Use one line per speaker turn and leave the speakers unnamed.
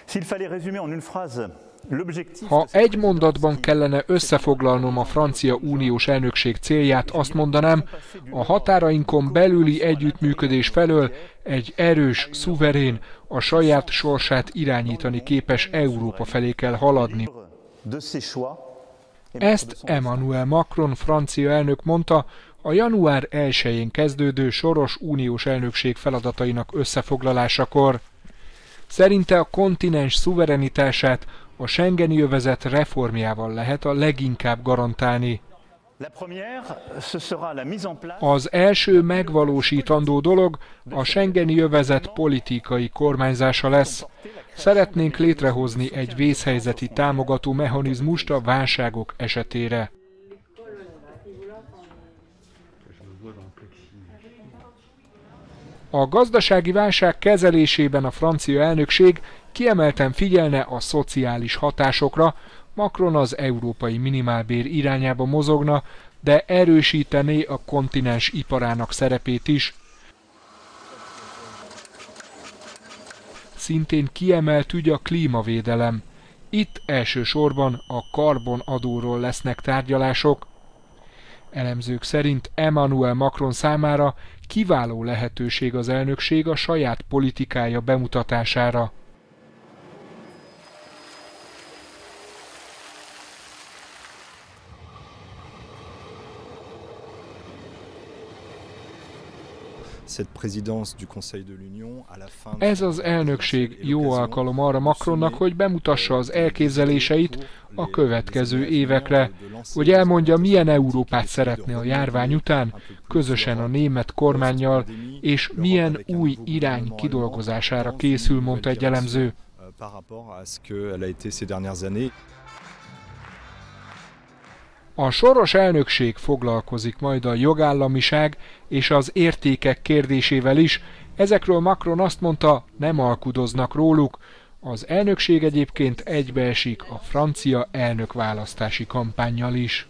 Ha egy mondatban kellene összefoglalnom a francia uniós elnökség célját, azt mondanám, a határainkon belüli együttműködés felől egy erős, szuverén, a saját sorsát irányítani képes Európa felé kell haladni. Ezt Emmanuel Macron francia elnök mondta a január 1-én kezdődő soros uniós elnökség feladatainak összefoglalásakor. Szerinte a kontinens szuverenitását a schengeni övezet reformjával lehet a leginkább garantálni. Az első megvalósítandó dolog a schengeni övezet politikai kormányzása lesz. Szeretnénk létrehozni egy vészhelyzeti támogató mechanizmust a válságok esetére. A gazdasági válság kezelésében a francia elnökség kiemelten figyelne a szociális hatásokra, Macron az európai minimálbér irányába mozogna, de erősítené a kontinens iparának szerepét is. Szintén kiemelt ügy a klímavédelem. Itt elsősorban a karbonadóról lesznek tárgyalások. Elemzők szerint Emmanuel Macron számára kiváló lehetőség az elnökség a saját politikája bemutatására. Ez az elnökség jó alkalom arra Macronnak, hogy bemutassa az elképzeléseit a következő évekre, hogy elmondja, milyen Európát szeretne a járvány után, közösen a német kormánnyal, és milyen új irány kidolgozására készül, mondta egy elemző. A soros elnökség foglalkozik majd a jogállamiság és az értékek kérdésével is. Ezekről Macron azt mondta, nem alkudoznak róluk. Az elnökség egyébként egybeesik a francia elnökválasztási kampánnyal is.